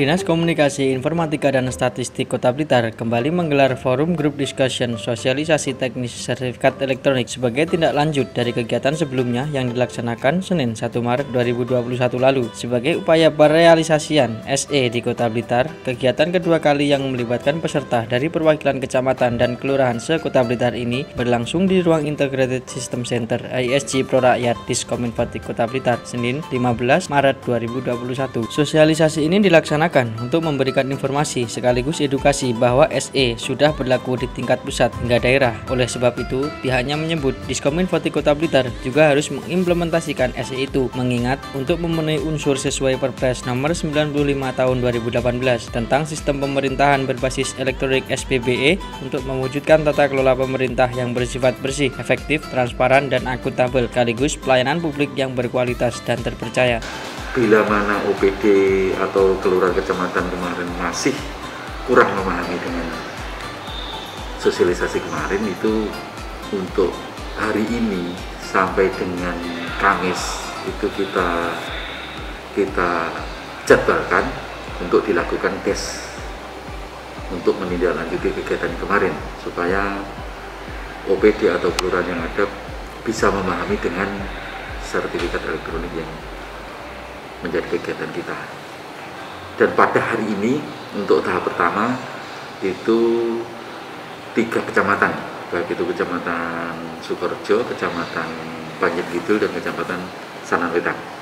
Dinas Komunikasi, Informatika dan Statistik Kota Blitar kembali menggelar forum group discussion sosialisasi teknis sertifikat elektronik sebagai tindak lanjut dari kegiatan sebelumnya yang dilaksanakan Senin 1 Maret 2021 lalu. Sebagai upaya perealisasian SE di Kota Blitar, kegiatan kedua kali yang melibatkan peserta dari perwakilan kecamatan dan kelurahan se-Kota Blitar ini berlangsung di ruang Integrated System Center ISG Pro Rakyat Diskominfotik Kota Blitar, Senin 15 Maret 2021. Sosialisasi ini dilaksanakan untuk memberikan informasi sekaligus edukasi bahwa SE sudah berlaku di tingkat pusat hingga daerah. Oleh sebab itu, pihaknya menyebut Diskominfotik Kota Blitar juga harus mengimplementasikan SE itu, mengingat untuk memenuhi unsur sesuai Perpres Nomor 95 Tahun 2018 tentang Sistem Pemerintahan Berbasis Elektronik (SPBE) untuk mewujudkan tata kelola pemerintah yang bersifat bersih, efektif, transparan, dan akuntabel, sekaligus pelayanan publik yang berkualitas dan terpercaya. Bila mana OPD atau kelurahan kecamatan kemarin masih kurang memahami dengan sosialisasi kemarin, itu untuk hari ini sampai dengan Kamis itu kita jadwalkan untuk dilakukan tes untuk menindaklanjuti kegiatan kemarin supaya OPD atau kelurahan yang ada bisa memahami dengan sertifikat elektronik yang menjadi kegiatan kita. Dan pada hari ini untuk tahap pertama itu 3 kecamatan, baik itu Kecamatan Sukorejo, Kecamatan Panjat Kidul, dan Kecamatan Sananwetan.